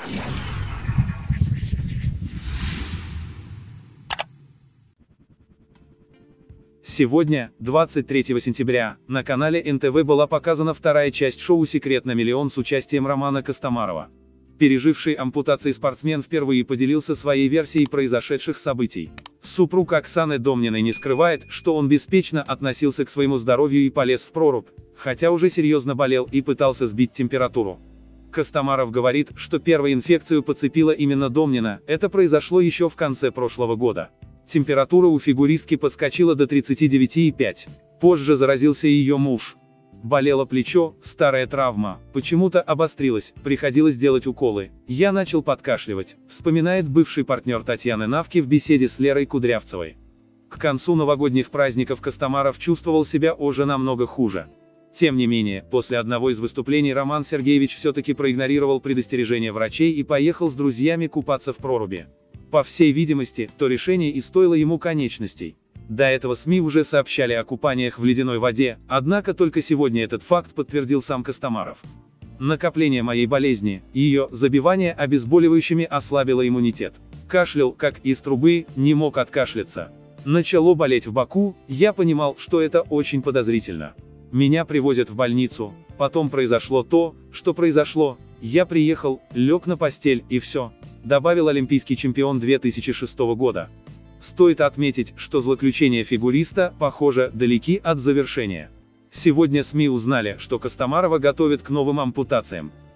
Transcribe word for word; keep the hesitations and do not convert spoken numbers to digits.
Сегодня, двадцать третьего сентября, на канале эн тэ вэ была показана вторая часть шоу «Секрет на миллион» с участием Романа Костомарова. Переживший ампутации спортсмен впервые поделился своей версией произошедших событий. Супруг Оксаны Домниной не скрывает, что он беспечно относился к своему здоровью и полез в прорубь, хотя уже серьезно болел и пытался сбить температуру. Костомаров говорит, что первую инфекцию подцепила именно Домнина, это произошло еще в конце прошлого года. Температура у фигуристки подскочила до тридцати девяти и пяти. Позже заразился и ее муж. Болело плечо, старая травма, почему-то обострилась, приходилось делать уколы. Я начал подкашливать, вспоминает бывший партнер Татьяны Навки в беседе с Лерой Кудрявцевой. К концу новогодних праздников Костомаров чувствовал себя уже намного хуже. Тем не менее, после одного из выступлений Роман Сергеевич все-таки проигнорировал предостережение врачей и поехал с друзьями купаться в проруби. По всей видимости, то решение и стоило ему конечностей. До этого СМИ уже сообщали о купаниях в ледяной воде, однако только сегодня этот факт подтвердил сам Костомаров. Накопление моей болезни, ее забивание обезболивающими ослабило иммунитет. Кашлял, как из трубы, не мог откашляться. Начало болеть в боку, я понимал, что это очень подозрительно. Меня привозят в больницу, потом произошло то, что произошло, я приехал, лег на постель и все. Добавил олимпийский чемпион две тысячи шестого года. Стоит отметить, что злоключения фигуриста, похоже, далеки от завершения. Сегодня СМИ узнали, что Костомарова готовят к новым ампутациям.